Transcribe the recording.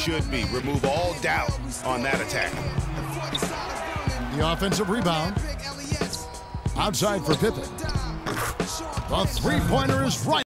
should be. Remove all doubt on that attack. The offensive rebound. Outside for Pippen. The three-pointer is right.